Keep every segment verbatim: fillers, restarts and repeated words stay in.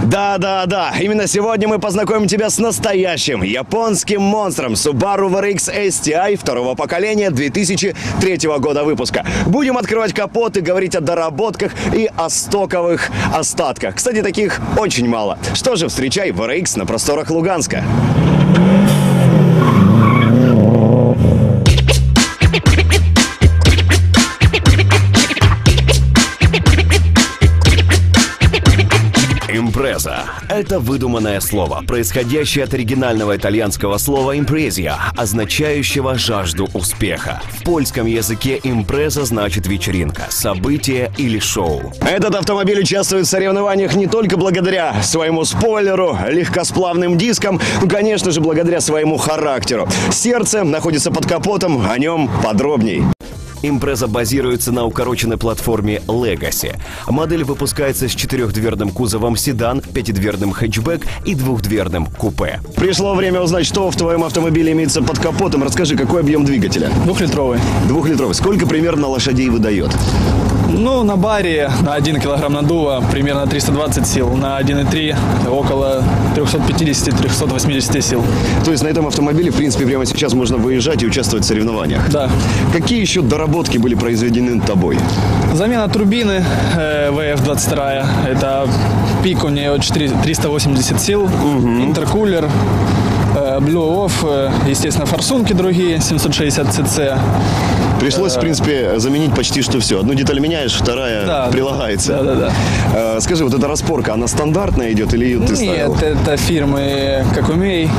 Да-да-да, именно сегодня мы познакомим тебя с настоящим японским монстром Subaru ви ар икс эс ти ай второго поколения две тысячи третьего года выпуска. Будем открывать капот и говорить о доработках и о стоковых остатках. Кстати, таких очень мало. Что же, встречай ви ар икс на просторах Луганска. Импреза – это выдуманное слово, происходящее от оригинального итальянского слова «imprezia», означающего жажду успеха. В польском языке импреза значит вечеринка, событие или шоу. Этот автомобиль участвует в соревнованиях не только благодаря своему спойлеру, легкосплавным дискам, ну, конечно же, благодаря своему характеру. Сердце находится под капотом, о нем подробней. Импреза базируется на укороченной платформе Legacy. Модель выпускается с четырехдверным кузовом седан, пятидверным хэтчбэк и двухдверным купе. Пришло время узнать, что в твоем автомобиле имеется под капотом. Расскажи, какой объем двигателя? Двухлитровый. Двухлитровый. Сколько примерно лошадей выдает? Ну, на баре на один килограмм надува примерно триста двадцать сил, на один и три около триста пятьдесят — триста восемьдесят сил. То есть на этом автомобиле, в принципе, прямо сейчас можно выезжать и участвовать в соревнованиях? Да. Какие еще доработки были произведены тобой? Замена турбины э, ви эф двадцать два, это пик у нее триста восемьдесят сил, угу. Интеркулер, э, Blue Off, э, естественно, форсунки другие, семьсот шестьдесят си си. Пришлось, в принципе, заменить почти что все. Одну деталь меняешь, вторая да, прилагается. Да, да, да. Скажи, вот эта распорка, она стандартная идет или ее ты ставил? Нет, это фирмы как умей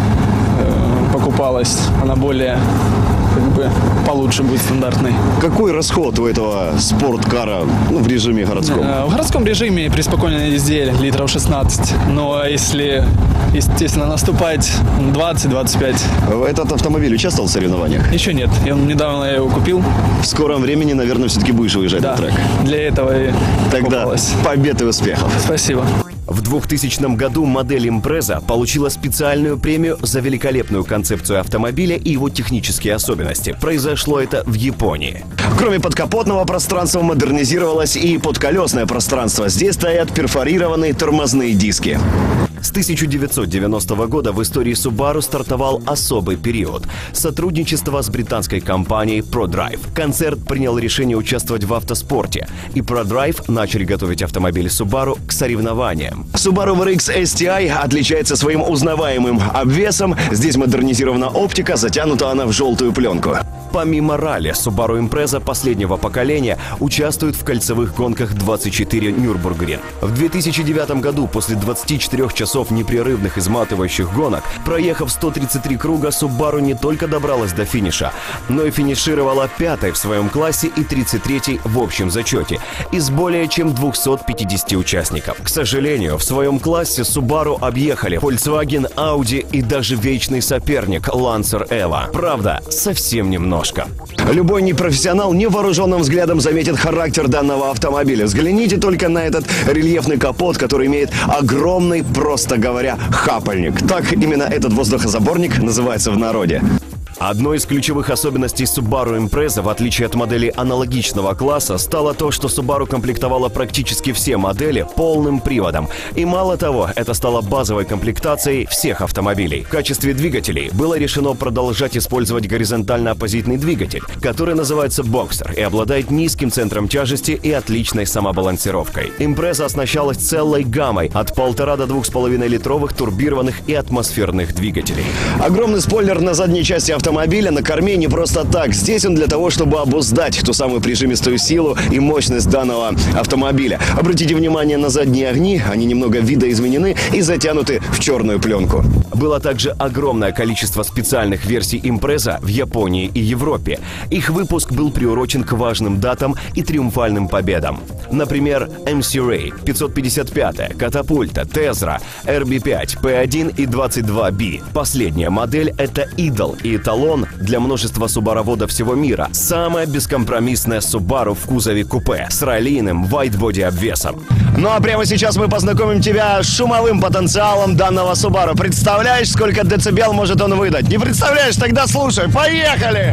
покупалась. Она более, как бы, получше будет стандартной. Какой расход у этого спорткара, ну, в режиме городском? В городском режиме при спокойной езде литров шестнадцать. Но если, естественно, наступать двадцать — двадцать пять. Этот автомобиль участвовал в соревнованиях? Еще нет. Я недавно я его купил. В скором времени, наверное, все-таки будешь выезжать да, на трек. Для этого и Тогда покупалась. Побед и успехов. Спасибо. В двухтысячном году модель Impreza получила специальную премию за великолепную концепцию автомобиля и его технические особенности. Произошло это в Японии. Кроме подкапотного пространства модернизировалось и подколесное пространство. Здесь стоят перфорированные тормозные диски. С тысяча девятьсот девяностого года в истории Subaru стартовал особый период – сотрудничество с британской компанией ProDrive. Концерн принял решение участвовать в автоспорте, и ProDrive начали готовить автомобили Subaru к соревнованиям. Subaru ви ар икс эс ти ай отличается своим узнаваемым обвесом. Здесь модернизирована оптика, затянута она в желтую пленку. Помимо ралли, Subaru Impreza последнего поколения участвует в кольцевых гонках двадцать четыре Нюрбургрин. В две тысячи девятом году, после двадцати четырёх часов непрерывных изматывающих гонок, проехав сто тридцать три круга, Subaru не только добралась до финиша, но и финишировала пятой в своем классе и тридцать третьей в общем зачете из более чем двухсот пятидесяти участников. К сожалению, в своем классе Subaru объехали Volkswagen, Audi и даже вечный соперник Lancer Evo. Правда, совсем немного. Любой непрофессионал невооруженным взглядом заметит характер данного автомобиля. Взгляните только на этот рельефный капот, который имеет огромный, просто говоря, хапальник. Так именно этот воздухозаборник называется в народе. Одной из ключевых особенностей Subaru Impreza, в отличие от моделей аналогичного класса, стало то, что Subaru комплектовала практически все модели полным приводом. И мало того, это стало базовой комплектацией всех автомобилей. В качестве двигателей было решено продолжать использовать горизонтально-оппозитный двигатель, который называется Boxer и обладает низким центром тяжести и отличной самобалансировкой. Impreza оснащалась целой гаммой от полтора до двух с половиной литровых турбированных и атмосферных двигателей. Огромный спойлер на задней части автомобиля автомобиля на корме не просто так. Здесь он для того, чтобы обуздать ту самую прижимистую силу и мощность данного автомобиля. Обратите внимание на задние огни, они немного видоизменены и затянуты в черную пленку. Было также огромное количество специальных версий Impreza в Японии и Европе. Их выпуск был приурочен к важным датам и триумфальным победам. Например, эм си Ray, пятьсот пятьдесят пять, Катапульта, Тезра, эр би пять, пи один и двадцать два би. Последняя модель — это идол и эталон для множества субароводов всего мира. Самая бескомпромиссная Subaru в кузове купе с раллийным вайтбоди обвесом. Ну а прямо сейчас мы познакомим тебя с шумовым потенциалом данного Subaru. Представляешь, сколько децибел может он выдать? Не представляешь? Тогда слушай. Поехали!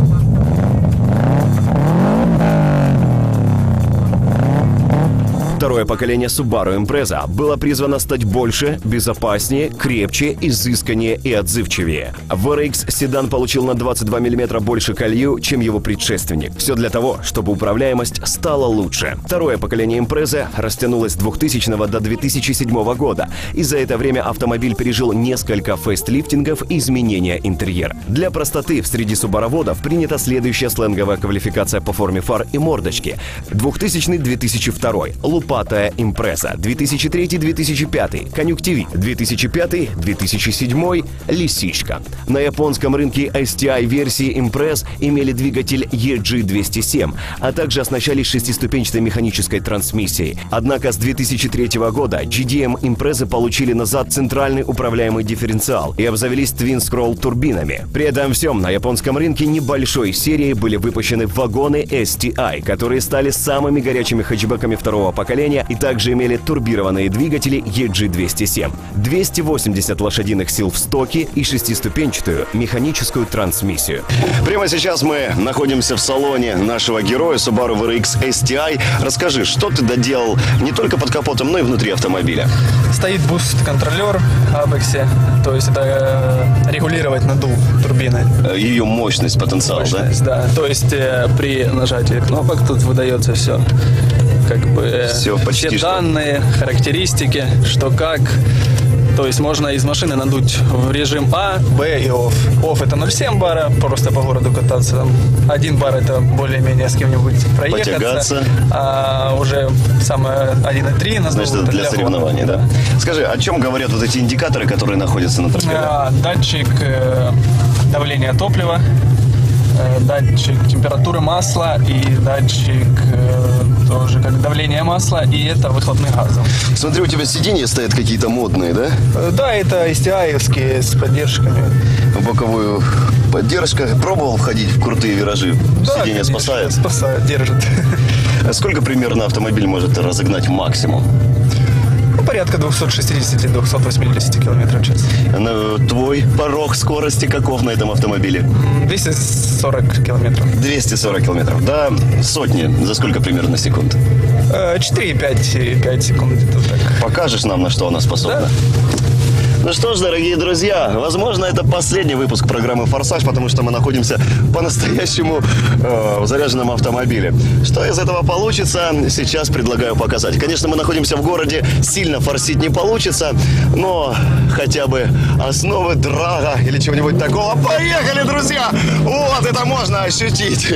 Второй Второе поколение Subaru Impreza было призвано стать больше, безопаснее, крепче, изысканнее и отзывчивее. ви ар икс седан получил на двадцать два миллиметра больше колею, чем его предшественник. Все для того, чтобы управляемость стала лучше. Второе поколение Impreza растянулось с двухтысячного до две тысячи седьмого года, и за это время автомобиль пережил несколько фейслифтингов и изменения интерьера. Для простоты среди субароводов принята следующая сленговая квалификация по форме фар и мордочки. двухтысячный — две тысячи второй, лупатая Impreza, две тысячи третий — две тысячи пятый, конъюнктивит, две тысячи пятый — две тысячи седьмой, лисичка. На японском рынке эс ти ай-версии Impreza имели двигатель и джи двести семь, а также оснащались шестиступенчатой механической трансмиссией. Однако с две тысячи третьего года джи ди эм Impreza получили назад центральный управляемый дифференциал и обзавелись твин-скролл турбинами. При этом всем на японском рынке небольшой серии были выпущены вагоны эс ти ай, которые стали самыми горячими хэтчбеками второго поколения и также имели турбированные двигатели и джи двести семь, двести восемьдесят лошадиных сил в стоке и шестиступенчатую механическую трансмиссию. Прямо сейчас мы находимся в салоне нашего героя Subaru ви ар икс эс ти ай. Расскажи, что ты доделал не только под капотом, но и внутри автомобиля? Стоит буст-контролер Apex, то есть это э, регулировать надув турбины. Ее мощность, потенциал, Мощность, да? да. То есть э, при нажатии кнопок тут выдается все. Как бы э, все, почти все что. данные, характеристики, что как. То есть можно из машины надуть в режим А, Б и Off. Off это ноль целых семь бара, просто по городу кататься. Там один бар это более-менее с кем-нибудь проехаться. Потягаться. А уже самое один и три на Значит, это для, для соревнований, да? Скажи, о чем говорят вот эти индикаторы, которые находятся на тропе? А, датчик э, давления топлива, э, датчик температуры масла и датчик э, тоже как давление масла, и это выхлопных газов. Смотри, у тебя сиденья стоят какие-то модные, да? Э, да, это эс ти ай-евские с поддержками. Боковую поддержка. Пробовал входить в крутые виражи? Да, Сиденье конечно, спасает? Спасает, держит. Сколько примерно автомобиль может разогнать максимум? Ну, порядка двухсот шестидесяти — двухсот восьмидесяти километров в час. Твой порог скорости каков на этом автомобиле? двести сорок километров. двести сорок километров. Да, сотни. За сколько примерно секунд? четыре и пять секунд где-то так. Покажешь нам, на что она способна? Да. Ну что ж, дорогие друзья, возможно, это последний выпуск программы «Форсаж», потому что мы находимся по-настоящему э, в заряженном автомобиле. Что из этого получится, сейчас предлагаю показать. Конечно, мы находимся в городе, сильно форсить не получится, но хотя бы основы драга или чего-нибудь такого. Поехали, друзья! Вот, это можно ощутить.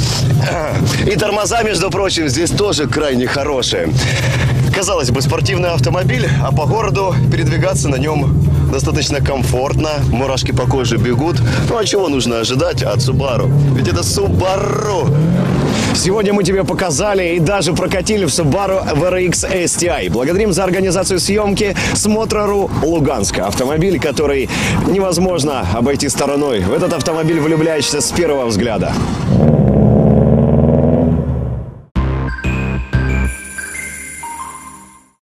И тормоза, между прочим, здесь тоже крайне хорошие. Казалось бы, спортивный автомобиль, а по городу передвигаться на нем достаточно комфортно. Мурашки по коже бегут. Ну а чего нужно ожидать от Subaru? Ведь это Subaru! Сегодня мы тебе показали и даже прокатили в Subaru ви ар икс эс ти ай. Благодарим за организацию съемки Смотра.ру Луганск. Автомобиль, который невозможно обойти стороной. В этот автомобиль влюбляешься с первого взгляда.